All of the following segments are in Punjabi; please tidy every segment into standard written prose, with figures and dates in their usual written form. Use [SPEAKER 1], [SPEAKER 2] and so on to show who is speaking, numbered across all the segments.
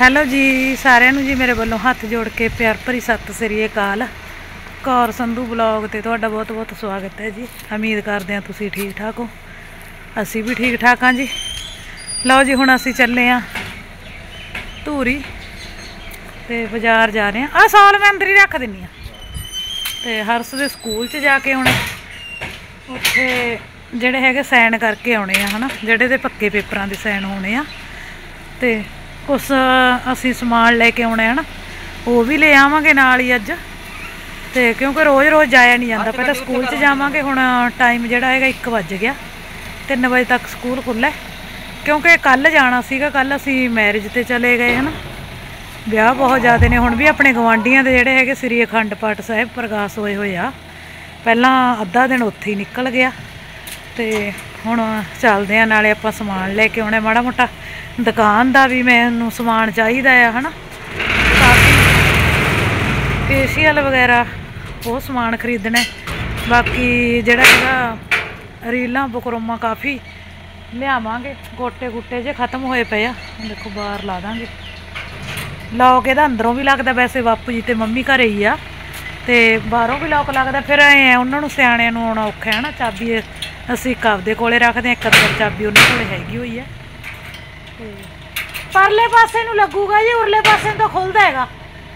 [SPEAKER 1] ਹੈਲੋ ਜੀ ਸਾਰਿਆਂ ਨੂੰ ਜੀ, ਮੇਰੇ ਵੱਲੋਂ ਹੱਥ ਜੋੜ ਕੇ ਪਿਆਰ ਭਰੀ ਸਤਿ ਸ੍ਰੀ ਅਕਾਲ। ਕੌਰ ਸੰਧੂ ਬਲੌਗ ਤੇ ਤੁਹਾਡਾ ਬਹੁਤ ਬਹੁਤ ਸਵਾਗਤ ਹੈ ਜੀ। ਉਮੀਦ ਕਰਦੇ ਹਾਂ ਤੁਸੀਂ ਠੀਕ ਠਾਕ ਹੋ, ਅਸੀਂ ਵੀ ਠੀਕ ਠਾਕ ਹਾਂ ਜੀ। ਲਓ ਜੀ, ਹੁਣ ਅਸੀਂ ਚੱਲੇ ਹਾਂ ਧੂਰੀ ਤੇ ਬਾਜ਼ਾਰ ਜਾ ਰਹੇ ਹਾਂ। ਸਾਲ ਮੈਂ ਅੰਦਰ ਹੀ ਰੱਖ ਦਿੰਦੀ ਹਾਂ ਤੇ ਹਰਸ ਦੇ ਸਕੂਲ 'ਚ ਜਾ ਕੇ ਆਉਣੇ, ਉੱਥੇ ਜਿਹੜੇ ਹੈਗੇ ਸਾਈਨ ਕਰਕੇ ਆਉਣੇ ਆ, ਹੈ ਨਾ, ਜਿਹੜੇ ਦੇ ਪੱਕੇ ਪੇਪਰਾਂ ਦੇ ਸਾਈਨ ਹੋਣੇ ਆ। ਤੇ ਕੁਛ ਅਸੀਂ ਸਮਾਨ ਲੈ ਕੇ ਆਉਣਾ ਹੈ ਨਾ, ਉਹ ਵੀ ਲੈ ਆਵਾਂਗੇ ਨਾਲ ਹੀ ਅੱਜ। ਤੇ ਕਿਉਂਕਿ ਰੋਜ਼ ਰੋਜ਼ ਜਾਇਆ ਨਹੀਂ ਜਾਂਦਾ, ਪਹਿਲਾਂ ਸਕੂਲ 'ਚ ਜਾਵਾਂਗੇ। ਹੁਣ ਟਾਈਮ ਜਿਹੜਾ ਹੈਗਾ 1 ਵੱਜ ਗਿਆ, 3 ਵਜੇ ਤੱਕ ਸਕੂਲ ਖੁੱਲ੍ਹਾ। ਕਿਉਂਕਿ ਕੱਲ੍ਹ ਜਾਣਾ ਸੀਗਾ, ਕੱਲ੍ਹ ਅਸੀਂ ਮੈਰਿਜ 'ਤੇ ਚਲੇ ਗਏ, ਹੈ ਨਾ। ਵਿਆਹ ਬਹੁਤ ਜ਼ਿਆਦਾ ਨੇ। ਹੁਣ ਵੀ ਆਪਣੇ ਗਵਾਂਢੀਆਂ ਦੇ ਜਿਹੜੇ ਹੈਗੇ ਸ੍ਰੀ ਅਖੰਡ ਪਾਠ ਸਾਹਿਬ ਪ੍ਰਕਾਸ਼ ਹੋਏ ਆ। ਪਹਿਲਾਂ ਅੱਧਾ ਦਿਨ ਉੱਥੇ ਹੀ ਨਿਕਲ ਗਿਆ ਤੇ ਹੁਣ ਚੱਲਦੇ ਆ, ਨਾਲੇ ਆਪਾਂ ਸਮਾਨ ਲੈ ਕੇ ਆਉਣਾ ਮਾੜਾ ਮੋਟਾ। ਦੁਕਾਨ ਦਾ ਵੀ ਮੈਨੂੰ ਸਮਾਨ ਚਾਹੀਦਾ ਆ, ਹੈ ਨਾ, ਕਾਫੀ ਫੇਸ਼ੀਅਲ ਵਗੈਰਾ ਉਹ ਸਮਾਨ ਖਰੀਦਣਾ। ਬਾਕੀ ਜਿਹੜਾ ਹੈਗਾ ਰੀਲਾਂ ਬੁਕਰਮਾਂ ਕਾਫੀ ਲਿਆਵਾਂਗੇ। ਗੋਟੇ ਗੁੱਟੇ ਜੇ ਖਤਮ ਹੋਏ ਪਏ ਆ, ਦੇਖੋ ਬਾਹਰ ਲਾ ਦਾਂਗੇ ਲੌਕ। ਇਹਦਾ ਅੰਦਰੋਂ ਵੀ ਲੱਗਦਾ, ਵੈਸੇ ਬਾਪੂ ਜੀ ਤੇ ਮੰਮੀ ਘਰੇ ਹੀ ਆ, ਤੇ ਬਾਹਰੋਂ ਵੀ ਲੌਕ ਲੱਗਦਾ। ਫਿਰ ਐਂ ਆ ਉਹਨਾਂ ਨੂੰ ਸਿਆਣਿਆਂ ਨੂੰ ਆਉਣਾ ਔਖਾ, ਹੈ ਨਾ। ਚਾਬੀ ਅਸੀਂ ਇੱਕ ਆਪਦੇ ਕੋਲੇ ਰੱਖਦੇ ਹਾਂ, ਇੱਕ ਅੰਦਰ ਚਾਬੀ ਉਹਨਾਂ ਕੋਲੇ ਹੈਗੀ ਹੋਈ ਹੈ। ਤੇ ਪਰਲੇ ਪਾਸੇ ਨੂੰ ਲੱਗੂਗਾ ਜੀ, ਉਰਲੇ ਪਾਸੇ ਨੂੰ ਤਾਂ ਖੁੱਲਦਾ ਹੈਗਾ।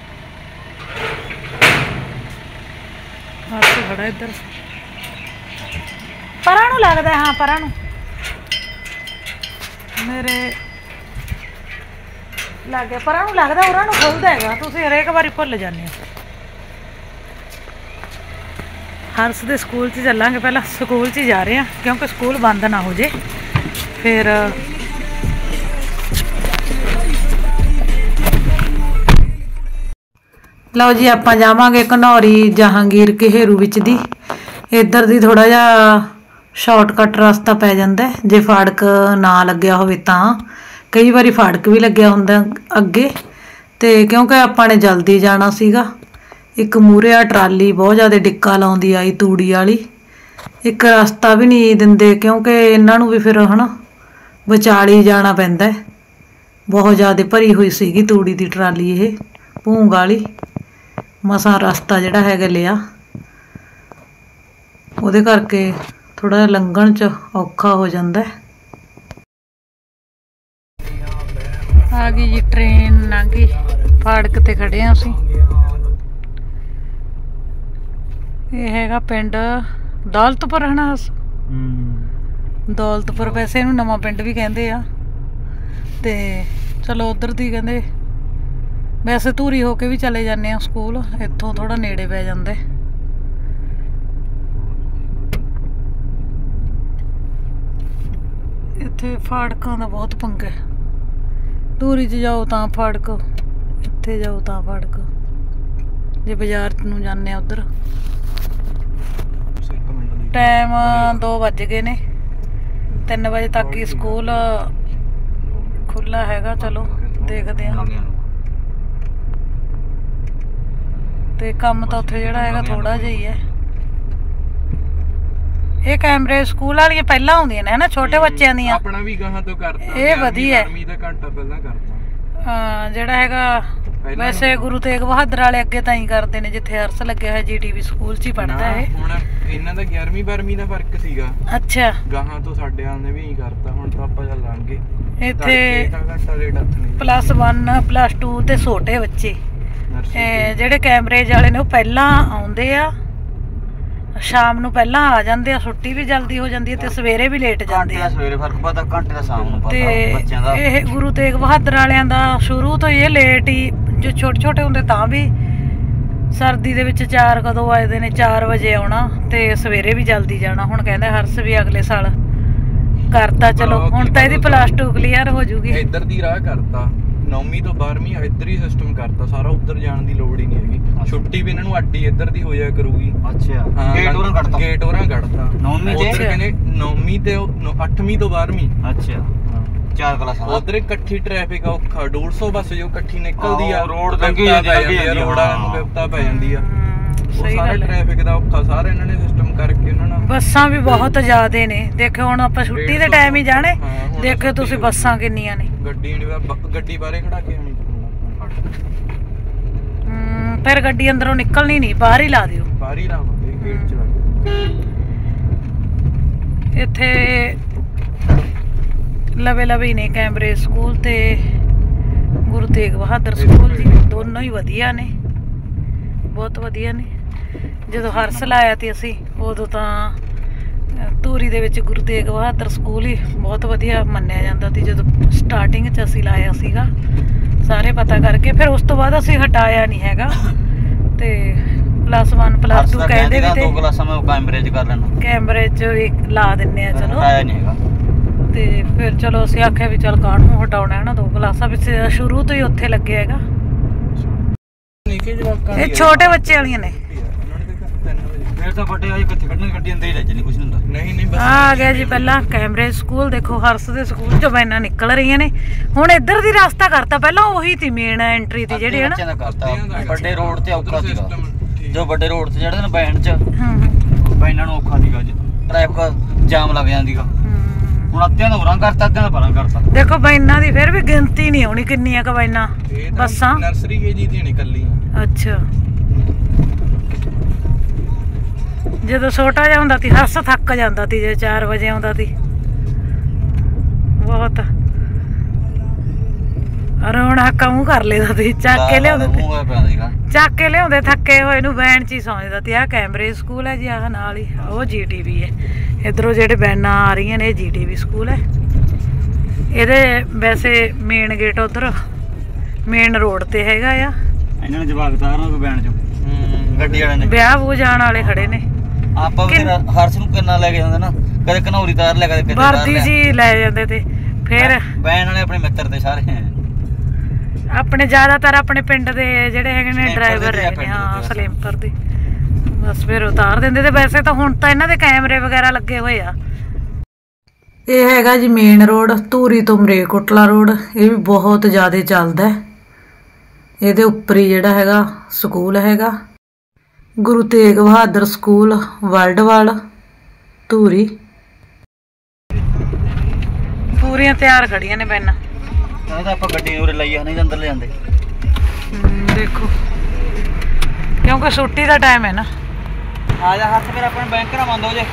[SPEAKER 1] ਬਸ ਖੜਾ ਇੱਧਰ ਪਰਾਂ ਨੂੰ ਲੱਗਦਾ, ਹਾਂ ਪਰਾਂ ਨੂੰ ਮੇਰੇ ਲੱਗ ਗਿਆ, ਪਰਾਂ ਨੂੰ ਲੱਗਦਾ, ਉਹਨਾਂ ਨੂੰ ਖੁੱਲਦਾ ਹੈਗਾ। ਤੁਸੀਂ ਹਰੇਕ ਵਾਰੀ ਭੁੱਲ ਜਾਂਦੇ ਹੋ। ਹਰਸ ਦੇ ਸਕੂਲ 'ਚ ਚੱਲਾਂਗੇ, ਪਹਿਲਾਂ ਸਕੂਲ 'ਚ ਹੀ ਜਾ ਰਹੇ ਹਾਂ ਕਿਉਂਕਿ ਸਕੂਲ ਬੰਦ ਨਾ ਹੋ ਜੇ। ਫਿਰ ਲਓ ਜੀ, ਆਪਾਂ ਜਾਵਾਂਗੇ ਘਨੌਰੀ ਜਹਾਂਗੀਰ ਘੇਰੂ ਵਿੱਚ ਦੀ। ਇੱਧਰ ਦੀ ਥੋੜ੍ਹਾ ਜਿਹਾ ਸ਼ਾਰਟਕੱਟ ਰਸਤਾ ਪੈ ਜਾਂਦਾ ਜੇ ਫਾਟਕ ਨਾ ਲੱਗਿਆ ਹੋਵੇ ਤਾਂ। ਕਈ ਵਾਰੀ ਫਾਟਕ ਵੀ ਲੱਗਿਆ ਹੁੰਦਾ ਅੱਗੇ, ਤੇ ਕਿਉਂਕਿ ਆਪਾਂ ਨੇ ਜਲਦੀ ਜਾਣਾ ਸੀਗਾ। ਇੱਕ ਮੂਹਰੇ ਆ ਟਰਾਲੀ ਬਹੁਤ ਜ਼ਿਆਦਾ ਡਿੱਕਾ ਲਾਉਂਦੀ ਆਈ ਤੂੜੀ ਵਾਲੀ। ਇੱਕ ਰਸਤਾ ਵੀ ਨਹੀਂ ਦਿੰਦੇ ਕਿਉਂਕਿ ਇਹਨਾਂ ਨੂੰ ਵੀ ਫਿਰ, ਹੈ ਨਾ, ਵਿਚਾਲੇ ਜਾਣਾ ਪੈਂਦਾ। ਬਹੁਤ ਜ਼ਿਆਦਾ ਭਰੀ ਹੋਈ ਸੀਗੀ ਤੂੜੀ ਦੀ ਟਰਾਲੀ, ਇਹ ਭੂੰਗ ਵਾਲੀ। ਮਸਾਂ ਰਸਤਾ ਜਿਹੜਾ ਹੈਗਾ ਲਿਆ, ਉਹਦੇ ਕਰਕੇ ਥੋੜ੍ਹਾ ਜਿਹਾ ਲੰਘਣ 'ਚ ਔਖਾ ਹੋ ਜਾਂਦਾ। ਆ ਗਈ ਜੀ ਟ੍ਰੇਨ, ਲੰਘ ਗਈ। ਫਾਟਕ ਤੇ ਖੜੇ ਹਾਂ ਅਸੀਂ। ਇਹ ਹੈਗਾ ਪਿੰਡ ਦੌਲਤਪੁਰ, ਹੈ ਨਾ। ਦੌਲਤਪੁਰ, ਵੈਸੇ ਇਹਨੂੰ ਨਵਾਂ ਪਿੰਡ ਵੀ ਕਹਿੰਦੇ ਆ। ਤੇ ਚਲੋ ਉੱਧਰ ਦੀ ਕਹਿੰਦੇ, ਵੈਸੇ ਧੂਰੀ ਹੋ ਕੇ ਵੀ ਚਲੇ ਜਾਂਦੇ ਆ ਸਕੂਲ, ਇੱਥੋਂ ਥੋੜ੍ਹਾ ਨੇੜੇ ਪੈ ਜਾਂਦਾ। ਇੱਥੇ ਫਾਟਕਾਂ ਦਾ ਬਹੁਤ ਪੰਗਾ। ਧੂਰੀ 'ਚ ਜਾਓ ਤਾਂ ਫਾਟਕ, ਇੱਥੇ ਜਾਓ ਤਾਂ ਫਾਟਕ। ਜੇ ਬਾਜ਼ਾਰ ਨੂੰ ਜਾਂਦੇ ਆ ਉੱਧਰ। ਟਾਈਮ 2 ਵੱਜ ਗਏ ਨੇ, 3 ਵਜੇ ਤੱਕ ਹੀ ਸਕੂਲ ਖੁੱਲ੍ਹਾ ਹੈਗਾ। ਚਲੋ ਦੇਖਦੇ ਹਾਂ। ਤੇ ਕੰਮ ਤਾਂ ਉੱਥੇ ਜਿਹੜਾ ਹੈਗਾ ਥੋੜ੍ਹਾ ਜਿਹਾ ਹੀ ਹੈ। ਇਹ ਕੈਮਰੇ ਸਕੂਲ ਵਾਲੀਆਂ ਪਹਿਲਾਂ ਆਉਂਦੀਆਂ ਨੇ, ਹੈ ਨਾ, ਛੋਟੇ ਬੱਚਿਆਂ ਦੀਆਂ।
[SPEAKER 2] ਆਪਣਾ ਵੀ ਗਾਹਾਂ ਤੋਂ ਕਰਤਾ,
[SPEAKER 1] ਇਹ ਵਧੀਆ।
[SPEAKER 2] ਘੰਟਾ ਪਹਿਲਾਂ ਕਰਤਾ।
[SPEAKER 1] ਹਾਂ, ਜਿਹੜਾ ਹੈਗਾ ਵੈਸੇ ਗੁਰੂ ਤੇਗ ਬਹਾਦਰ ਵਾਲੇ ਅੱਗੇ ਤਾਂ ਹੀ ਕਰਦੇ ਨੇ, ਜਿੱਥੇ ਹਰਸ ਲੱਗਿਆ ਹੋਇਆ GTV ਸਕੂਲ 'ਚ ਹੀ ਪੜ੍ਹਦਾ ਇਹ। ਹੁਣ
[SPEAKER 2] ਇਹਨਾਂ ਦਾ 11ਵੀਂ 12ਵੀਂ ਦਾ ਫਰਕ ਸੀਗਾ।
[SPEAKER 1] ਅੱਛਾ,
[SPEAKER 2] ਗਾਹਾਂ ਤੋਂ ਸਾਡੇ ਵਾਲ ਨੇ ਵੀ ਹੀ ਕਰਤਾ। ਹੁਣ ਤਾਂ ਆਪਾਂ ਚੱਲ ਲਾਂਗੇ
[SPEAKER 1] ਇੱਥੇ +1 +2 ਤੇ ਛੋਟੇ ਬੱਚੇ। ਜਿਹੜੇ ਕੈਮਰੇਜ ਵਾਲੇ ਨੇ ਉਹ ਪਹਿਲਾਂ ਆਉਂਦੇ ਆ, ਸ਼ਾਮ ਨੂੰ ਪਹਿਲਾਂ ਆ ਜਾਂਦੇ ਆ। ਛੁੱਟੀ ਵੀ ਜਲਦੀ ਹੋ ਜਾਂਦੀ ਹੈ ਤੇ ਸਵੇਰੇ ਵੀ ਲੇਟ ਜਾਂਦੇ ਆ।
[SPEAKER 3] ਸਵੇਰੇ ਫਰਕ ਪਤਾ, ਘੰਟੇ ਦਾ ਸ਼ਾਮ ਨੂੰ ਪਤਾ ਬੱਚਿਆਂ ਦਾ।
[SPEAKER 1] ਇਹ ਗੁਰੂ ਤੇਗ ਬਹਾਦਰ ਵਾਲਿਆਂ ਦਾ ਸ਼ੁਰੂ ਤੋਂ ਹੀ ਇਹ ਲੇਟ ਹੀ, ਜੋ ਛੋਟੇ ਛੋਟੇ ਹੁੰਦੇ ਤਾਂ ਵੀ ਸਰਦੀ ਦੇ ਵਿੱਚ 4 ਕਦੋਂ ਆਏ ਨੇ, 4 ਵਜੇ ਆਉਣਾ ਤੇ ਸਵੇਰੇ ਵੀ ਜਲਦੀ ਜਾਣਾ। ਹੁਣ ਕਹਿੰਦਾ ਹਰਸ ਵੀ ਅਗਲੇ ਸਾਲ ਕਰਤਾ। ਚਲੋ ਹੁਣ ਤਾਂ ਇਹਦੀ +2 ਕਲੀਅਰ ਹੋ ਜੂਗੀ।
[SPEAKER 2] ਇੱਧਰ ਦੀ ਰਾਹ ਕਰਤਾ, 9ਵੀਂ ਤੋਂ 12ਵੀਂ ਇੱਧਰ ਹੀ ਸਿਸਟਮ ਕਰਤਾ ਸਾਰਾ। ਉੱਧਰ ਜਾਣ ਦੀ ਲੋੜ ਹੀ ਨਹੀਂ ਹੈਗੀ। ਛੁੱਟੀ ਵੀ ਇਹਨਾਂ ਨੂੰ ਅੱਡੀ ਇੱਧਰ ਦੀ ਹੋ ਜਾਇਆ ਕਰੂਗੀ।
[SPEAKER 3] ਅੱਛਾ, ਗੇਟ ਉਹਨਾਂ ਕੱਢਤਾ।
[SPEAKER 2] ਗੇਟ ਉਹਨਾਂ ਕੱਢਤਾ
[SPEAKER 3] 9ਵੀਂ
[SPEAKER 2] ਤੇ ਕਹਿੰਦੇ 9ਵੀਂ ਤੇ 8ਵੀਂ ਤੋਂ 12ਵੀਂ।
[SPEAKER 3] ਅੱਛਾ, 4 ਕਲਾਸਾਂ।
[SPEAKER 2] ਉੱਧਰ ਇਕੱਠੀ ਟ੍ਰੈਫਿਕ ਆ, ਔਖਾ। 150 ਬੱਸ ਜੋ ਇਕੱਠੀ ਨਿਕਲਦੀ ਆ,
[SPEAKER 3] ਰੋਡ ਲੰਘੀ ਜਾਂਦੀ ਆ,
[SPEAKER 2] ਰੋਡਾਂ ਨੂੰ ਵਿਪਤਾ ਪੈ ਜਾਂਦੀ ਆ। ਉਹ ਸਾਰਾ ਟ੍ਰੈਫਿਕ ਦਾ ਔਖਾ ਸਾਰਾ ਇਹਨਾਂ ਨੇ ਸਿਸਟਮ ਕਰਕੇ ਉਹਨਾਂ ਨਾਲ।
[SPEAKER 1] ਬੱਸਾਂ ਵੀ ਬਹੁਤ ਜ਼ਿਆਦੇ ਨੇ। ਦੇਖੋ ਹੁਣ ਆਪਾਂ ਛੁੱਟੀ ਦੇ ਟਾਈਮ ਹੀ ਜਾਣੇ, ਦੇਖੋ ਤੁਸੀਂ ਬੱਸਾਂ ਕਿੰਨੀਆਂ ਨੇ।
[SPEAKER 2] ਗੱਡੀ ਬਾਰੇ ਖੜਾ ਕੇ ਆਣੀ
[SPEAKER 1] ਫਿਰ ਗੱਡੀ ਅੰਦਰੋਂ ਨਿਕਲਣੀ ਨਹੀਂ, ਬਾਹਰ ਹੀ ਲਾ ਦਿਓ।
[SPEAKER 2] ਬਾਹਰ ਹੀ ਲਾਵਾਂਗੇ, ਗੇਟ ਚ ਲਾ।
[SPEAKER 1] ਇੱਥੇ ਲਵੇ ਲਵੇ ਨੇ ਕੈਮਬ੍ਰਿਜ ਸਕੂਲ ਤੇ ਗੁਰੂ ਤੇਗ ਬਹਾਦਰ ਸਕੂਲ ਜੀ, ਦੋਨੋਂ ਹੀ ਵਧੀਆ ਨੇ, ਬਹੁਤ ਵਧੀਆ ਨੇ। ਜਦੋਂ ਹਰਸ ਲਾਇਆ ਤੇ ਅਸੀਂ ਉਦੋਂ ਤਾਂ ਧੂਰੀ ਦੇ ਵਿੱਚ ਗੁਰੂ ਤੇਗ ਬਹਾਦਰ ਸਕੂਲ ਹੀ ਬਹੁਤ ਵਧੀਆ ਮੰਨਿਆ ਜਾਂਦਾ ਸੀ। ਜਦੋਂ ਸਟਾਰਟਿੰਗ 'ਚ ਅਸੀਂ ਲਾਇਆ ਸੀਗਾ ਸਾਰੇ ਪਤਾ ਕਰਕੇ, ਫਿਰ ਉਸ ਤੋਂ ਬਾਅਦ ਅਸੀਂ ਹਟਾਇਆ ਨਹੀਂ ਹੈਗਾ। ਤੇ +1 +2 ਕਹਿੰਦੇ ਵੀ ਤੇ
[SPEAKER 3] 2 ਕਲਾਸਾਂ ਮੈਂ ਕੈਮਬ੍ਰਿਜ ਕਰ ਲੈਣਾ,
[SPEAKER 1] ਕੈਮਬ੍ਰਿਜ ਲਾ ਦਿੰਨੇ ਆ। ਚਲੋ
[SPEAKER 3] ਆਇਆ ਨਹੀਂ ਹੈਗਾ
[SPEAKER 1] ਤੇ ਫਿਰ ਚਲੋ ਅਸੀਂ ਆਖਿਆ ਵੀ ਚੱਲ ਕਾਹਨੂੰ ਹਟਾਉਣਾ ਹੈ ਨਾ, 2 ਕਲਾਸਾਂ ਵਿੱਚ ਸ਼ੁਰੂ ਤੋਂ ਹੀ ਉੱਥੇ ਲੱਗਿਆ ਹੈਗਾ। ਇਹ ਛੋਟੇ ਬੱਚੇ ਵਾਲੀਆਂ ਨੇ।
[SPEAKER 3] ਫਿਰ ਤਾਂ ਵੱਡੇ ਆਏ ਕਿੱਥੇ ਕੱਢਣ, ਗੱਡੀ ਅੰਦਰ ਹੀ ਲੈ ਜਾਣੀ, ਕੁਝ ਨਹੀਂ ਹੁੰਦਾ।
[SPEAKER 2] ਨਹੀਂ ਬਸ
[SPEAKER 1] ਆ ਗਿਆ ਜੀ ਪਹਿਲਾਂ ਕੈਮਬ੍ਰਿਜ ਸਕੂਲ। ਦੇਖੋ ਹਰਸ ਦੇ ਸਕੂਲ ਚੋਂ ਵੈਨਾਂ ਨਿਕਲ ਰਹੀਆਂ ਨੇ। ਹੁਣ ਇੱਧਰ ਦੀ ਰਸਤਾ ਕਰਤਾ, ਪਹਿਲਾਂ ਉਹੀ ਤੀ ਮੇਨ ਐਂਟਰੀ ਤੀ ਜਿਹੜੀ ਹੈ ਨਾ।
[SPEAKER 3] ਵੱਡੇ ਰੋਡ ਤੇ ਔਖਾ ਸੀਗਾ, ਜੋ ਵੱਡੇ ਰੋਡ ਤੇ ਚੜ੍ਹਦੇ ਨੇ ਬੈਂਡ 'ਚ ਬੈਨਾਂ ਨੂੰ ਔਖਾ ਸੀਗਾ, ਟ੍ਰੈਫਿਕ ਜਾਮ ਲੱਗ ਜਾਂਦੀਗਾ। ਹੁਣ ਅੱਧਿਆਂ ਦਾ ਉਰਾਂ ਕਰਤਾ, ਅੱਧਿਆਂ ਦਾ ਪਰਾਂ ਕਰਤਾ।
[SPEAKER 1] ਦੇਖੋ ਬੈਨਾਂ ਦੀ ਫਿਰ ਵੀ ਗਿਣਤੀ ਨਹੀਂ ਆਉਣੀ ਕਿੰਨੀਆਂ ਕ ਬੈਨਾਂ ਬੱਸਾਂ।
[SPEAKER 2] ਨਰਸਰੀ ਕੇਜੀ ਦੀਆਂ ਨਿਕਲੀਆਂ।
[SPEAKER 1] ਅੱਛਾ, ਜਦੋਂ ਛੋਟਾ ਜਿਹਾ ਹੁੰਦਾ ਸੀ ਹਰਸ ਥੱਕ ਜਾਂਦਾ ਸੀ ਜੇ 4 ਵਜੇ ਆਉਂਦਾ ਸੀ। ਬਹੁਤ ਰੋਣਾ ਹੱਕਾ ਮੂੰਹ ਕਰ ਲੈਦਾ ਸੀ, ਚੱਕ ਕੇ ਲਿਆਉਂਦੇ ਥੱਕੇ ਹੋਏ ਨੂੰ ਵੈਨ 'ਚ ਹੀ ਸੌਂਦਾ ਸੀ। ਆਹ ਕੈਮਬ੍ਰਿਜ ਸਕੂਲ ਹੈ ਜੀ, ਆਹ ਨਾਲ ਹੀ ਉਹ GTV ਹੈ। ਇੱਧਰੋਂ ਜਿਹੜੇ ਵੈਨਾਂ ਆ ਰਹੀਆਂ ਨੇ ਇਹ GTV ਸਕੂਲ ਹੈ। ਇਹਦੇ ਵੈਸੇ ਮੇਨ ਗੇਟ ਉੱਧਰ ਮੇਨ ਰੋਡ ਤੇ ਹੈਗਾ ਆ।
[SPEAKER 3] ਇਹਨਾਂ ਨੇ ਜਵਾਕ ਤਾਰਨਾ ਕੋਈ ਬੈਂਡ 'ਚੋਂ ਗੱਡੀ ਵਾਲੇ ਨੇ,
[SPEAKER 1] ਵਿਆਹ ਵੂ ਜਾਣ ਵਾਲੇ ਖੜੇ ਨੇ।
[SPEAKER 3] ਆਪਾਂ ਵੀ ਹਰਸ ਨੂੰ ਕਿੰਨਾ ਲੈ ਕੇ ਜਾਂਦੇ ਨਾ, ਕਦੇ ਘਨੌਰੀ ਤਾਰ ਲਿਆ, ਕਦੇ ਕਿਤੇ
[SPEAKER 1] ਵਰਦੀ ਜੀ ਲੈ ਜਾਂਦੇ ਤੇ। ਫਿਰ
[SPEAKER 3] ਬੈਨ ਵਾਲੇ ਆਪਣੇ ਮਿੱਤਰ ਤੇ ਸਾਰੇ
[SPEAKER 1] ਆਪਣੇ ਜ਼ਿਆਦਾਤਰ ਆਪਣੇ ਪਿੰਡ ਦੇ ਜਿਹੜੇ ਹੈਗੇ ਨੇ ਡਰਾਈਵਰ ਰਹੇ ਨੇ। ਹਾਂ ਸਲੇਮਪੁਰ ਦੇ, ਬਸ ਫਿਰ ਉਤਾਰ ਦਿੰਦੇ ਤੇ। ਵੈਸੇ ਤਾਂ ਹੁਣ ਤਾਂ ਇਹਨਾਂ ਦੇ ਕੈਮਰੇ ਵਗੈਰਾ ਲੱਗੇ ਹੋਏ ਆ। ਇਹ ਹੈਗਾ ਜੀ ਮੇਨ ਰੋਡ, ਧੂਰੀ ਤੋਂ ਮਰੇਕੋਟਲਾ ਰੋਡ। ਇਹ ਵੀ ਬਹੁਤ ਜ਼ਿਆਦਾ ਚੱਲਦਾ। ਇਹਦੇ ਉੱਪਰ ਹੀ ਜਿਹੜਾ ਹੈਗਾ ਸਕੂਲ ਹੈਗਾ ਗੁਰੂ ਤੇਗ ਬਹਾਦਰ ਸਕੂਲ ਵਰਲਡਵਾਲ ਧੂਰੀ। ਪੂਰੀਆਂ ਤਿਆਰ ਖੜੀਆਂ ਨੇ ਬੈਨਾਂ।
[SPEAKER 3] ਤਾਂ ਆਪਾਂ ਗੱਡੀ ਉਰੇ ਲਈ ਆ, ਨਹੀਂ ਅੰਦਰ ਲੈ ਜਾਂਦੇ।
[SPEAKER 1] ਦੇਖੋ ਕਿਉਂਕਿ ਛੁੱਟੀ ਦਾ ਟਾਈਮ ਹੈ ਨਾ।
[SPEAKER 3] ਆ ਜਾ ਹੱਥ, ਫਿਰ ਆਪਣੇ ਬੈਂਕ ਨਾ ਬੰਦ ਹੋ ਜੇ।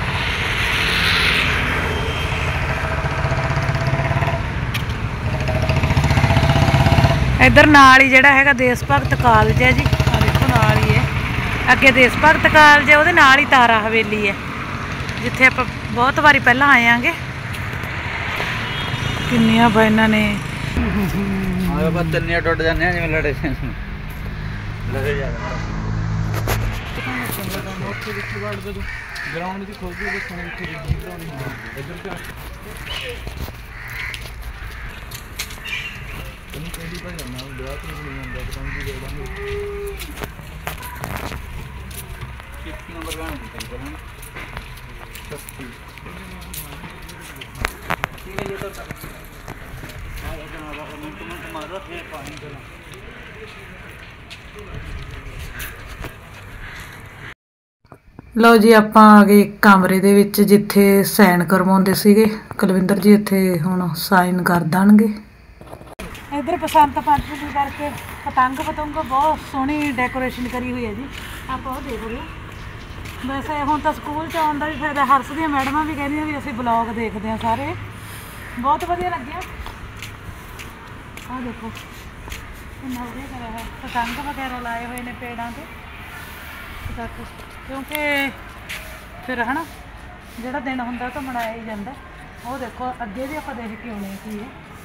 [SPEAKER 1] ਇੱਧਰ ਨਾਲ ਹੀ ਜਿਹੜਾ ਹੈਗਾ ਦੇਸ਼ ਭਗਤ ਕਾਲਜ ਹੈ ਜੀ। ਆ ਦੇਖੋ ਨਾਲ ਹੀ ਹੈ, ਅੱਗੇ ਦੇਸ਼ ਭਗਤ ਕਾਲਜ ਹੈ, ਉਹਦੇ ਨਾਲ ਹੀ ਤਾਰਾ ਹਵੇਲੀ ਹੈ ਜਿੱਥੇ ਆਪਾਂ ਬਹੁਤ ਵਾਰੀ ਪਹਿਲਾਂ ਆਏ ਆਂਗੇ। ਕਿੰਨੀਆਂ ਬੈਨਾਂ ਨੇ।
[SPEAKER 3] ਆਪਾਂ ਤਿੰਨੇ ਟੁੱਟ ਜਾਂਦੇ ਆ ਜਿਵੇਂ ਲੜੇ
[SPEAKER 2] ਗਰਾਊਂਡ ਦੀ ਖੋਲ ਕੇ ਦੇਖਣਾ ਇੱਥੇ ਇੱਧਰ ਕਿਹੜੀ ਭਾਈ ਨਾ ਵਿਆਹ ਤੋਂ ਨਹੀਂ ਹੁੰਦਾ ਗਰਾਊਂਡ ਦੀ ਦੇਖਾਂਗੇ। ਕਿੰਨੇ ਨੰਬਰ ਗਾਣਾ ਨਿਕਲਦਾ ਹੈ 36 ਠੀਕ ਹੈ। ਇਹ ਤਾਂ
[SPEAKER 1] ਲਓ ਜੀ ਆਪਾਂ ਆ ਗਏ ਕਮਰੇ ਦੇ ਵਿੱਚ ਜਿੱਥੇ ਸਾਈਨ ਕਰਵਾਉਂਦੇ ਸੀਗੇ ਕੁਲਵਿੰਦਰ ਜੀ। ਇੱਥੇ ਹੁਣ ਸਾਈਨ ਕਰ ਦੇਣਗੇ। ਇੱਧਰ ਬਸੰਤ ਪੰਚਮੀ ਕਰਕੇ ਪਤੰਗ ਬਹੁਤ ਸੋਹਣੀ ਡੈਕੋਰੇਸ਼ਨ ਕਰੀ ਹੋਈ ਹੈ ਜੀ। ਆਪਾਂ ਉਹ ਦੇਖ ਰਹੇ। ਵੈਸੇ ਹੁਣ ਤਾਂ ਸਕੂਲ 'ਚ ਆਉਣ ਦਾ ਵੀ ਫਾਇਦਾ। ਹਰਸ ਦੀਆਂ ਮੈਡਮਾਂ ਵੀ ਕਹਿੰਦੀਆਂ ਵੀ ਅਸੀਂ ਬਲੌਗ ਦੇਖਦੇ ਹਾਂ ਸਾਰੇ, ਬਹੁਤ ਵਧੀਆ ਲੱਗਿਆ। ਆਹ ਦੇਖੋ ਕਿੰਨਾ ਵਧੀਆ ਕਰਿਆ ਹੈ, ਪਤੰਗ ਵਗੈਰਾ ਲਾਏ ਹੋਏ ਨੇ ਪੇੜਾਂ 'ਤੇ ਤੱਕ, ਕਿਉਂਕਿ ਫਿਰ ਹੈ ਨਾ ਜਿਹੜਾ ਦਿਨ ਹੁੰਦਾ ਤਾਂ ਮਨਾਇਆ ਹੀ ਜਾਂਦਾ। ਉਹ ਦੇਖੋ ਅੱਗੇ ਵੀ ਆਪਾਂ ਦੇਖ ਕੇ ਆਉਣੇ ਕੀ ਹੈ।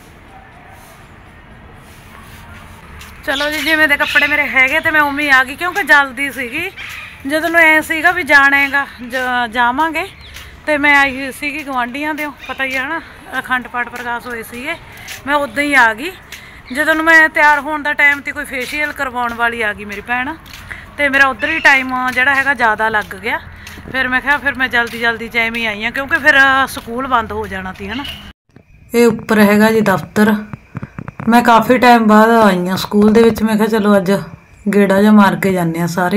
[SPEAKER 1] ਚਲੋ ਜੀ, ਜਿਵੇਂ ਦੇ ਕੱਪੜੇ ਮੇਰੇ ਹੈਗੇ ਤੇ ਮੈਂ ਉਵੇਂ ਆ ਗਈ ਕਿਉਂਕਿ ਜਲਦੀ ਸੀਗੀ। ਜਦੋਂ ਨੂੰ ਐ ਸੀਗਾ ਵੀ ਜਾਣਾ ਹੈਗਾ ਜਾਵਾਂਗੇ ਤੇ ਮੈਂ ਆਈ ਹੋਈ ਸੀਗੀ ਗਵਾਂਢੀਆਂ ਦੇ, ਪਤਾ ਹੀ ਹੈ ਨਾ ਅਖੰਡ ਪਾਠ ਪ੍ਰਕਾਸ਼ ਹੋਏ ਸੀਗੇ। ਮੈਂ ਉੱਦਾਂ ਹੀ ਆ ਗਈ। ਜਦੋਂ ਨੂੰ ਮੈਂ ਤਿਆਰ ਹੋਣ ਦਾ ਟਾਈਮ ਤੇ ਕੋਈ ਫੇਸ਼ੀਅਲ ਕਰਵਾਉਣ ਵਾਲੀ ਆ ਗਈ ਮੇਰੀ ਭੈਣ, ਤੇ ਮੇਰਾ ਉੱਧਰ ਹੀ ਟਾਈਮ ਜਿਹੜਾ ਹੈਗਾ ਜ਼ਿਆਦਾ ਲੱਗ ਗਿਆ। ਫਿਰ ਮੈਂ ਕਿਹਾ ਫਿਰ ਮੈਂ ਜਲਦੀ 'ਚ ਐਵੇਂ ਆਈ ਹਾਂ ਕਿਉਂਕਿ ਫਿਰ ਸਕੂਲ ਬੰਦ ਹੋ ਜਾਣਾ ਸੀ ਹੈ ਨਾ। ਇਹ ਉੱਪਰ ਹੈਗਾ ਜੀ ਦਫ਼ਤਰ। ਮੈਂ ਕਾਫੀ ਟਾਈਮ ਬਾਅਦ ਆਈ ਹਾਂ ਸਕੂਲ ਦੇ ਵਿੱਚ। ਮੈਂ ਕਿਹਾ ਚਲੋ ਅੱਜ ਗੇੜਾ ਜਿਹਾ ਮਾਰ ਕੇ ਜਾਂਦੇ ਹਾਂ ਸਾਰੇ।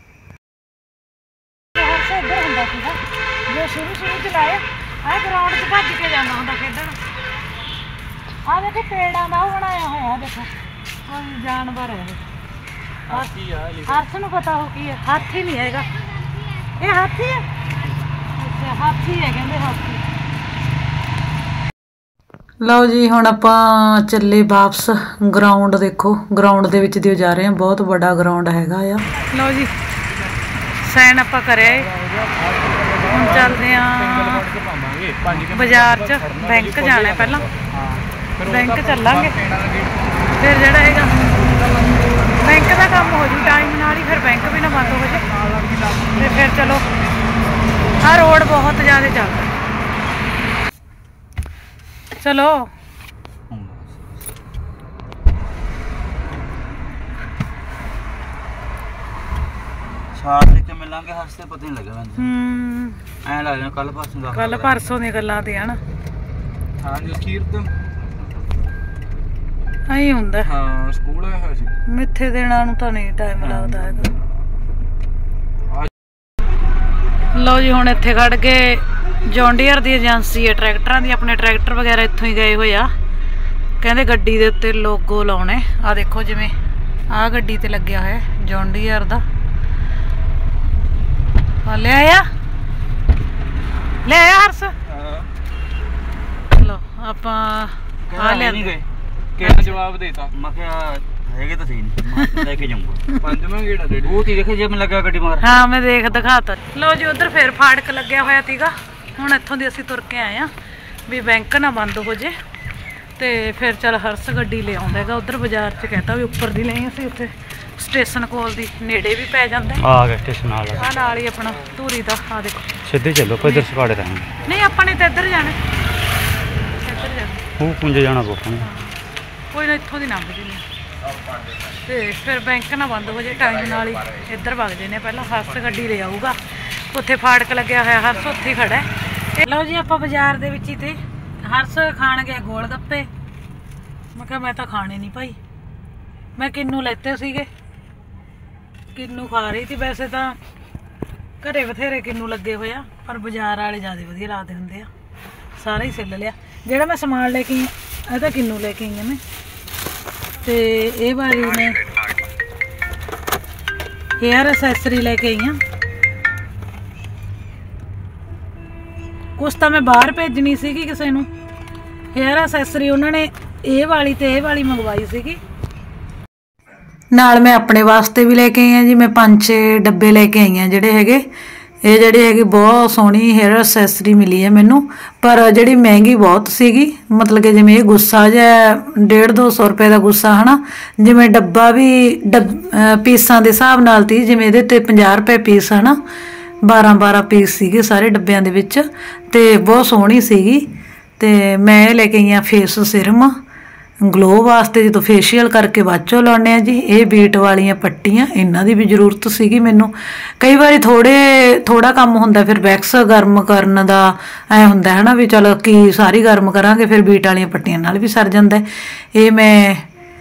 [SPEAKER 1] ਇੱਧਰ ਹੁੰਦਾ ਸੀਗਾ ਜੋ ਸ਼ੁਰੂ 'ਚ ਲਾਏ ਆਹ ਗਰਾਊਂਡ 'ਚ ਭੱਜ ਕੇ ਜਾਂਦਾ ਹੁੰਦਾ ਖੇਡਣ। ਆ ਦੇਖੋ ਪੇੜਾਂ ਦਾ ਉਹ ਬਣਾਇਆ ਹੋਇਆ ਦੇਖੋ ਕੋਈ ਜਾਨਵਰ ਹੈ
[SPEAKER 2] ਹਾਥੀ ਆ
[SPEAKER 1] ਹਰਸ ਨੂੰ ਪਤਾ ਹੋ ਕੀ ਹੈ ਹਾਥੀ ਨਹੀਂ ਹੈਗਾ ਇਹ ਹਾਥੀ ਹੈ ਅੱਛਾ ਹਾਥੀ ਹੈ ਕਹਿੰਦੇ ਹਾਥੀ ਲਓ ਜੀ ਹੁਣ ਆਪਾਂ ਚੱਲੇ ਵਾਪਸ ਗਰਾਊਂਡ ਦੇਖੋ ਗਰਾਊਂਡ ਦੇ ਵਿੱਚ ਦੀ ਜਾ ਰਹੇ ਹਾਂ ਬਹੁਤ ਵੱਡਾ ਗਰਾਊਂਡ ਹੈਗਾ ਆ ਲਓ ਜੀ ਸਾਈਨ ਆਪਾਂ ਕਰਿਆ ਹੁਣ ਚੱਲਦੇ ਆ ਬਾਜ਼ਾਰ 'ਚ ਬੈਂਕ ਜਾਣਾ ਪਹਿਲਾਂ ਬੈਂਕ ਚੱਲਾਂਗੇ ਫਿਰ ਜਿਹੜਾ ਹੈਗਾ ਬੈਂਕ ਦਾ ਕੰਮ ਹੋ ਜੂ ਟਾਈਮ ਨਾਲ ਹੀ ਫਿਰ ਬੈਂਕ ਵੀ ਨਾ ਬੰਦ ਹੋ ਜਾਏ ਤੇ ਫਿਰ ਚਲੋ ਆਹ ਰੋਡ ਬਹੁਤ ਜ਼ਿਆਦਾ ਚੱਲਦਾ ਚਲੋ
[SPEAKER 3] ਛਾੜ ਦੇ ਕੇ ਮਿਲਾਂਗੇ ਹਰਸੇ ਪਤਾ ਨਹੀਂ ਲੱਗਿਆ ਮੈਨੂੰ ਐ ਲੱਗਦਾ ਕੱਲ
[SPEAKER 1] ਪਰਸੋਂ ਦੀਆਂ ਗੱਲਾਂ ਤੇ ਹਨ
[SPEAKER 2] ਹਾਂ ਜੀ ਕੀਰਤਨ
[SPEAKER 1] ਆਈ ਹੁੰਦਾ
[SPEAKER 2] ਹਾਂ ਸਕੂਲ ਆਇਆ ਸੀ
[SPEAKER 1] ਮਿੱਥੇ ਦੇਣਾ ਨੂੰ ਤਾਂ ਨਹੀਂ ਟਾਈਮ ਲੱਗਦਾ ਹੈਗਾ ਲਓ ਜੀ ਹੁਣ ਇੱਥੇ ਖੜ ਕੇ ਜੌਨ ਡੀਅਰ ਦੀ ਏਜੰਸੀ ਹੈ ਟਰੈਕਟਰਾਂ ਦੀ ਆਪਣੇ ਟਰੈਕਟਰ ਵਗੈਰਾ ਇੱਥੋਂ ਹੀ ਗਏ ਹੋਏ ਆ ਕਹਿੰਦੇ ਗੱਡੀ ਦੇ ਉੱਤੇ ਲੋਗੋ ਲਾਉਣੇ ਆ ਦੇਖੋ ਜਿਵੇਂ ਆਹ ਗੱਡੀ ਤੇ ਲੱਗਿਆ ਹੋਇਆ ਜੌਨ ਡੀਅਰ ਦਾ ਲੈ ਆਇਆ ਹਰਸ ਲੋ ਆਪਾਂ ਆ ਲਿਆ
[SPEAKER 3] ਨਹੀਂ ਗਏ
[SPEAKER 2] ਕਿਹੜਾ ਜਵਾਬ ਦੇਤਾ
[SPEAKER 3] ਮੈਂ ਕਿਹਾ ਹੈਗੇ ਤਾਂ ਸਹੀ ਨਹੀਂ ਲੈ ਕੇ ਜਾਊਂਗਾ
[SPEAKER 2] ਪੰਜਵਾਂ ਗੇੜਾ ਡੈਡੀ
[SPEAKER 3] ਉਹ ਤੀ ਦੇਖੇ ਜੇ ਮੈਂ ਲੱਗਾ ਗੱਡੀ ਮਾਰ
[SPEAKER 1] ਹਾਂ ਮੈਂ ਦਿਖਾਤਾ ਲਓ ਜੀ ਉਧਰ ਫੇਰ ਫਾਟਕ ਲੱਗਿਆ ਹੋਇਆ ਸੀਗਾ ਹੁਣ ਇੱਥੋਂ ਦੀ ਅਸੀਂ ਤੁਰ ਕੇ ਆਏ ਆ ਵੀ ਬੈਂਕ ਨਾ ਬੰਦ ਹੋ ਜੇ ਤੇ ਫਿਰ ਚੱਲ ਹਰਸ ਗੱਡੀ ਲੈ ਆਉਂਦਾ ਹੈਗਾ ਉਧਰ ਬਾਜ਼ਾਰ 'ਚ ਕਹਿੰਦਾ ਵੀ ਉੱਪਰ ਦੀ ਲਈ ਅਸੀਂ ਉੱਥੇ ਸਟੇਸ਼ਨ ਕੋਲ ਦੀ ਨੇੜੇ ਵੀ ਪੈ ਜਾਂਦਾ
[SPEAKER 3] ਆ ਗਿਆ ਸਟੇਸ਼ਨ
[SPEAKER 1] ਨਾਲ ਹੀ ਆਪਣਾ ਧੂਰੀ ਦਾ ਆ ਦੇਖੋ
[SPEAKER 3] ਸਿੱਧੇ ਚੱਲੋ ਕੋਈ ਇਧਰ ਸਕਾੜੇ ਰਹਿਣਾ
[SPEAKER 1] ਨਹੀਂ ਆਪਾਂ ਨੇ ਤਾਂ ਇੱਧਰ ਜਾਣਾ
[SPEAKER 3] ਉਹ ਪੁੰਜ ਜਾਣਾ ਪਊਗਾ
[SPEAKER 1] ਕੋਈ ਨਾ ਇੱਥੋਂ ਦੀ ਲੰਘ ਜੂਗੀ ਤੇ ਫਿਰ ਬੈਂਕ ਨਾ ਬੰਦ ਹੋ ਜੇ ਟਾਈਮ ਨਾਲ ਹੀ ਇੱਧਰ ਵਗ ਜਾਂਦੇ ਪਹਿਲਾਂ ਹਰਸ ਗੱਡੀ ਲੈ ਆਊਗਾ ਉੱਥੇ ਫਾਟਕ ਲੱਗਿਆ ਹੋਇਆ ਹਰਸ ਉੱਥੇ ਹੀ ਖੜਾ ਹੈ ਲਓ ਜੀ ਆਪਾਂ ਬਾਜ਼ਾਰ ਦੇ ਵਿੱਚ ਹੀ ਤੇ ਹਰਸ ਖਾਣ ਗਿਆ ਗੋਲ ਗੱਪੇ ਮੈਂ ਕਿਹਾ ਮੈਂ ਤਾਂ ਖਾਣੇ ਨਹੀਂ ਭਾਈ ਮੈਂ ਕਿੰਨੂ ਲੈਤੇ ਸੀਗੇ ਕਿੰਨੂ ਖਾ ਰਹੀ ਸੀ ਵੈਸੇ ਤਾਂ ਘਰੇ ਬਥੇਰੇ ਕਿੰਨੂ ਲੱਗੇ ਹੋਏ ਆ ਪਰ ਬਾਜ਼ਾਰ ਵਾਲੇ ਜ਼ਿਆਦਾ ਵਧੀਆ ਲੱਗਦੇ ਹੁੰਦੇ ਆ ਸਾਰਾ ਹੀ ਸਿੱਲ ਲਿਆ ਜਿਹੜਾ ਮੈਂ ਸਮਾਨ ਲੈ ਕੇ ਆਈ ਇਹ ਤਾਂ ਕਿੰਨੂ ਲੈ ਕੇ ਆਈ ਆ ਮੈਂ ਤੇ ਇਹ ਵਾਲੀ ਨੇ ਹੇਅਰ ਐਕਸੈਸਰੀ ਲੈ ਕੇ ਆਈ ਆ ਕੁਛ ਤਾਂ ਮੈਂ ਬਾਹਰ ਭੇਜਣੀ ਸੀਗੀ ਕਿਸੇ ਨੂੰ ਹੇਅਰ ਐਕਸੈਸਰੀ ਉਹਨਾਂ ਨੇ ਇਹ ਵਾਲੀ ਤੇ ਇਹ ਵਾਲੀ ਮੰਗਵਾਈ ਸੀਗੀ ਨਾਲ ਮੈਂ ਆਪਣੇ ਵਾਸਤੇ ਵੀ ਲੈ ਕੇ ਆਈ ਆ ਜੀ ਮੈਂ 5-6 ਡੱਬੇ ਲੈ ਕੇ ਆਈ ਆ ਜਿਹੜੇ ਹੈਗੇ ਬਹੁਤ ਸੋਹਣੀ ਹੇਅਰ ਐਕਸੈਸਰੀ ਮਿਲੀ ਹੈ ਮੈਨੂੰ ਪਰ ਜਿਹੜੀ ਮਹਿੰਗੀ ਬਹੁਤ ਸੀਗੀ ਮਤਲਬ ਕਿ ਜਿਵੇਂ ਇਹ ਗੁੱਸਾ ਜਿਹਾ 150-200 ਰੁਪਏ ਦਾ ਗੁੱਸਾ ਹਨਾ ਜਿਵੇਂ ਡੱਬਾ ਵੀ ਪੀਸਾਂ ਦੇ ਹਿਸਾਬ ਨਾਲ ਤੀ ਜਿਵੇਂ ਇਹਦੇ ਤੇ 50 ਰੁਪਏ ਪੀਸ ਹਨਾ 12 ਪੀਸ ਸੀਗੇ ਸਾਰੇ ਡੱਬਿਆਂ ਦੇ ਵਿੱਚ ਤੇ ਬਹੁਤ ਸੋਹਣੀ ਸੀਗੀ ਤੇ ਮੈਂ ਲੈ ਕੇ ਆਈ ਆ ਫੇਸ ਸਿਰਮ ਗਲੋ ਵਾਸਤੇ ਜਦੋਂ ਫੇਸ਼ੀਅਲ ਕਰਕੇ ਬਾਅਦ ਚੋਂ ਲਾਉਣੇ ਆ ਜੀ ਇਹ ਬੀਟ ਵਾਲੀਆਂ ਪੱਟੀਆਂ ਇਹਨਾਂ ਦੀ ਵੀ ਜ਼ਰੂਰਤ ਸੀਗੀ ਮੈਨੂੰ ਕਈ ਵਾਰੀ ਥੋੜਾ ਕੰਮ ਹੁੰਦਾ ਫਿਰ ਵੈਕਸ ਗਰਮ ਕਰਨ ਦਾ ਐ ਹੁੰਦਾ ਹੈ ਨਾ ਵੀ ਚਲੋ ਕੀ ਸਾਰੀ ਗਰਮ ਕਰਾਂਗੇ ਫਿਰ ਬੀਟ ਵਾਲੀਆਂ ਪੱਟੀਆਂ ਨਾਲ ਵੀ ਸਰ ਜਾਂਦਾ ਇਹ ਮੈਂ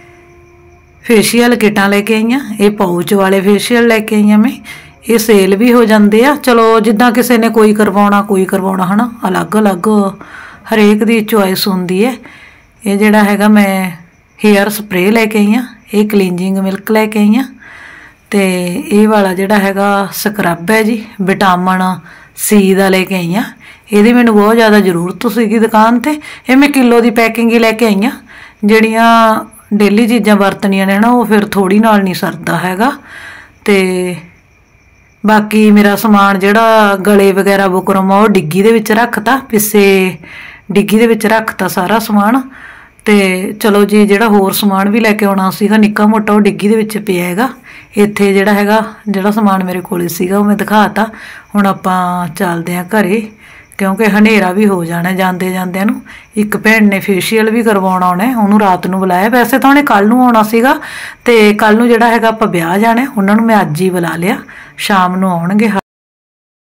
[SPEAKER 1] ਫੇਸ਼ੀਅਲ ਕਿਟਾਂ ਲੈ ਕੇ ਆਈਆਂ ਇਹ ਪਾਊਚ ਵਾਲੇ ਫੇਸ਼ੀਅਲ ਲੈ ਕੇ ਆਈਆਂ ਮੈਂ ਇਹ ਸੇਲ ਵੀ ਹੋ ਜਾਂਦੇ ਆ ਚਲੋ ਜਿੱਦਾਂ ਕਿਸੇ ਨੇ ਕੋਈ ਕਰਵਾਉਣਾ ਹਨਾ ਅਲੱਗ ਹਰੇਕ ਦੀ ਚੋਇਸ ਹੁੰਦੀ ਹੈ ਇਹ ਜਿਹੜਾ ਹੈਗਾ ਮੈਂ ਹੇਅਰ ਸਪਰੇ ਲੈ ਕੇ ਆਈ ਆ ਇਹ ਕਲੀਨਜਿੰਗ ਮਿਲਕ ਲੈ ਕੇ ਆਈ ਆ ਤੇ ਇਹ ਵਾਲਾ ਜਿਹੜਾ ਹੈਗਾ ਸਕਰਬ ਹੈ ਜੀ ਵਿਟਾਮਿਨ ਸੀ ਦਾ ਲੈ ਕੇ ਆਈ ਆ ਇਹਦੀ ਮੈਨੂੰ ਬਹੁਤ ਜ਼ਿਆਦਾ ਜ਼ਰੂਰਤ ਸੀਗੀ ਦੁਕਾਨ ਤੇ ਇਹ ਮੈਂ ਕਿਲੋ ਦੀ ਪੈਕਿੰਗ ਹੀ ਲੈ ਕੇ ਆਈ ਆ ਜਿਹੜੀਆਂ ਡੇਲੀ ਚੀਜ਼ਾਂ ਵਰਤਣੀਆਂ ਨੇ ਨਾ ਉਹ ਫਿਰ ਥੋੜੀ ਨਾਲ ਨਹੀਂ ਸਰਦਾ ਹੈਗਾ ਤੇ ਬਾਕੀ ਮੇਰਾ ਸਮਾਨ ਜਿਹੜਾ ਗਲੇ ਵਗੈਰਾ ਬੁਕਰਮ ਉਹ ਡਿੱਗੀ ਦੇ ਵਿੱਚ ਰੱਖਤਾ ਪਿੱਛੇ ਡਿੱਗੀ ਦੇ ਵਿੱਚ ਰੱਖਤਾ ਸਾਰਾ ਸਮਾਨ ਤੇ ਚਲੋ ਜੀ ਜਿਹੜਾ ਹੋਰ ਸਮਾਨ ਵੀ ਲੈ ਕੇ ਆਉਣਾ ਸੀਗਾ ਨਿੱਕਾ ਮੋਟਾ ਉਹ ਡਿੱਗੀ ਦੇ ਵਿੱਚ ਪਿਆ ਹੈਗਾ ਇੱਥੇ ਜਿਹੜਾ ਸਮਾਨ ਮੇਰੇ ਕੋਲੇ ਸੀਗਾ ਉਹ ਮੈਂ ਦਿਖਾਤਾ ਹੁਣ ਆਪਾਂ ਚੱਲਦੇ ਆਂ ਘਰੇ ਕਿਉਂਕਿ ਹਨੇਰਾ ਵੀ ਹੋ ਜਾਣਾ ਜਾਂਦਿਆਂ ਨੂੰ ਇੱਕ ਭੈਣ ਨੇ ਫੇਸ਼ੀਅਲ ਵੀ ਕਰਵਾਉਣਾ ਉਹਨੇ ਉਹਨੂੰ ਰਾਤ ਨੂੰ ਬੁਲਾਇਆ ਵੈਸੇ ਤਾਂ ਉਹਨੇ ਕੱਲ ਨੂੰ ਆਉਣਾ ਸੀਗਾ ਤੇ ਕੱਲ ਨੂੰ ਜਿਹੜਾ ਹੈਗਾ ਆਪਾਂ ਵਿਆਹ ਜਾਣਾ ਉਹਨਾਂ ਨੂੰ ਮੈਂ ਅੱਜ ਹੀ ਬੁਲਾ ਲਿਆ ਸ਼ਾਮ ਨੂੰ ਆਉਣਗੇ